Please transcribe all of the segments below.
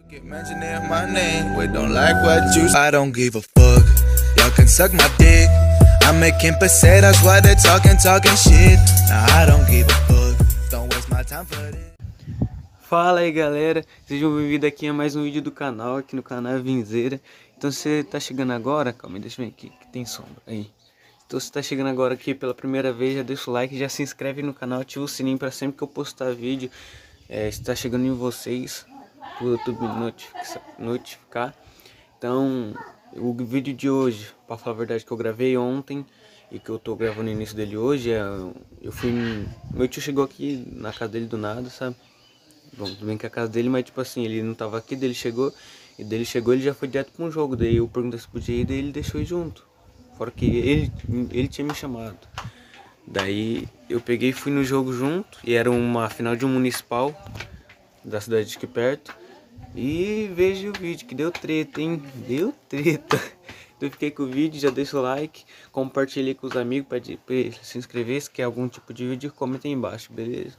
Keep mentioning my name, we don't like what you say. I don't give a fuck, y'all can suck my dick. I'm making pesetas while they're talking shit. Now I don't give a fuck, don't waste my time for this. Fala aí galera, sejam bem-vindos aqui a mais um vídeo do canal, aqui no canal Vinzeira. Então se você tá chegando agora, calma aí, deixa eu ver aqui, que tem sombra aí. Então se você tá chegando agora aqui pela primeira vez, já deixa o like, já se inscreve no canal, ativa o sininho para sempre que eu postar vídeo, está chegando em vocês, pro YouTube notificar. Então o vídeo de hoje, para falar a verdade, que eu gravei ontem e que eu tô gravando o início dele hoje, meu tio chegou aqui na casa dele do nada, sabe? Bom, tudo bem que é a casa dele, mas tipo assim, ele não tava aqui, ele chegou ele já foi direto pra um jogo, daí eu perguntei se podia ir, daí ele deixou ir junto. Fora que ele tinha me chamado. Daí eu peguei e fui no jogo junto, e era uma final de um municipal da cidade aqui perto. E veja o vídeo, que deu treta, hein? Deu treta. Então eu fiquei com o vídeo, já deixa o like, compartilhei com os amigos pra eles se inscrever, se quer algum tipo de vídeo, comenta aí embaixo, beleza?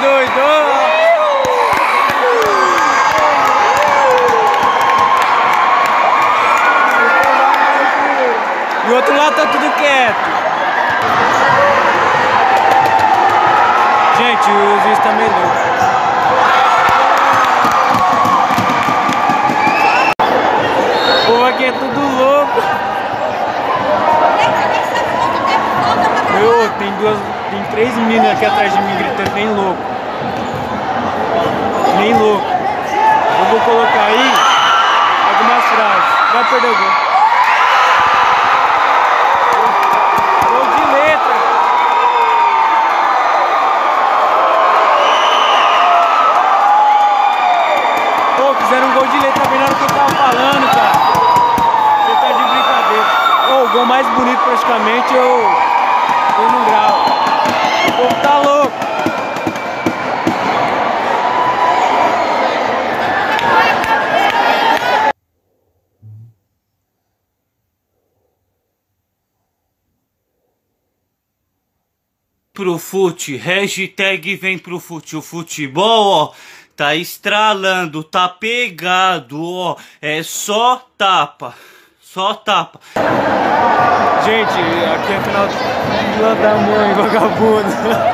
doido! Do outro lado tá tudo quieto. Gente, o juiz tá meio louco. O povo aqui é tudo louco. Tem 3 meninas aqui atrás de mim gritando, nem louco. Nem louco. Eu vou colocar aí algumas frases. Vai perder o gol. Gol de letra. Pô, fizeram um gol de letra bem na hora que eu tava falando, cara. Você tá de brincadeira. Ô, o gol mais bonito praticamente eu não gravo. O povo tá louco. Pro fute, hashtag vem pro fute. O futebol, ó, tá estralando, tá pegado, ó. É só tapa. Só tapa. Gente, aqui é final de da mãe, vagabundo.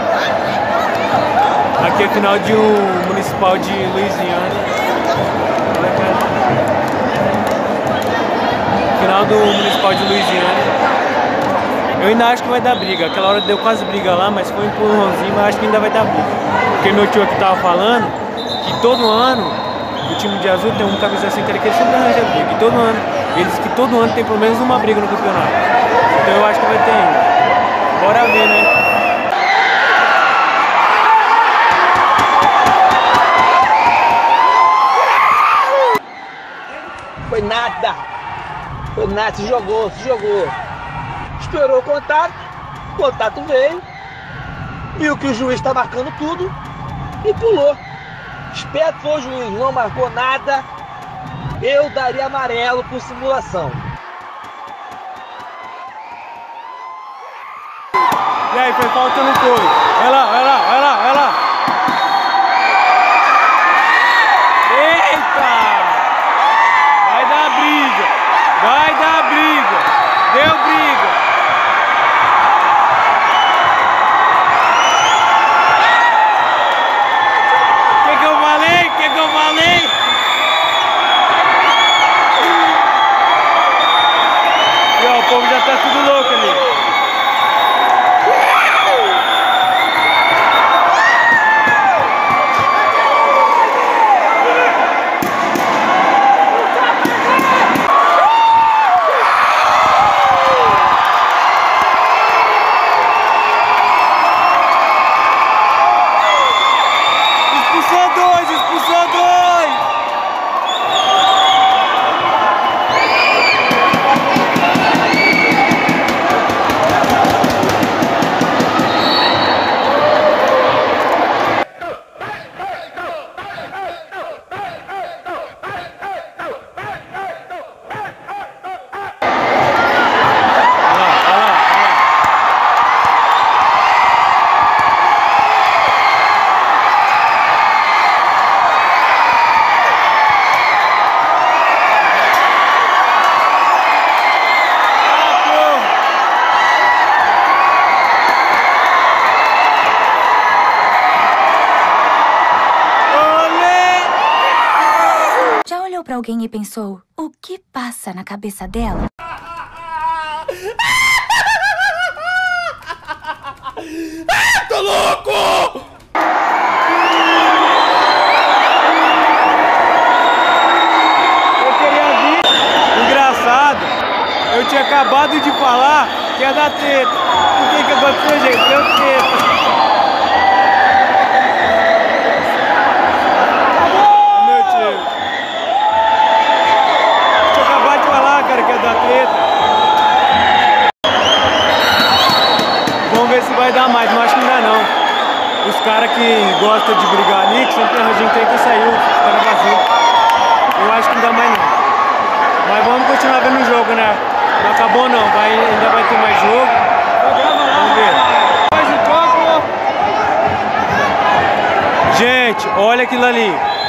Aqui é final de um municipal de Louisiana. Final do municipal de Louisiana. Eu ainda acho que vai dar briga. Aquela hora deu quase briga lá, mas foi um empurrãozinho, mas acho que ainda vai dar briga. Porque meu tio aqui tava falando que todo ano o time de azul tem um camisa sem querer que ele sempre arranja briga. E todo ano, eles que todo ano tem pelo menos uma briga no campeonato. Então eu acho que vai ter ainda. Bora ver, né? Foi nada, se jogou. Esperou o contato veio, viu que o juiz está marcando tudo e pulou. Esperto foi o juiz, não marcou nada, eu daria amarelo por simulação. E aí, foi falta no couro. Vai lá. Eita! Vai dar briga. Deu briga. Que eu falei? E ó, o povo já tá tudo louco ali. Expulsou dois! Pra alguém e pensou, o que passa na cabeça dela? Tô louco! Eu queria vir. Engraçado, eu tinha acabado de falar que ia dar treta. O que aconteceu, gente? Deu treta. Vamos ver se vai dar mais, mas acho que ainda não. Os caras que gostam de brigar ali, que sempre arranjam treta, saiu, os caras vazios. Eu acho que não dá mais não. Mas vamos continuar vendo o jogo, né? Não acabou não, ainda vai ter mais jogo. Vamos ver. Mais um campo. gente, olha aquilo ali.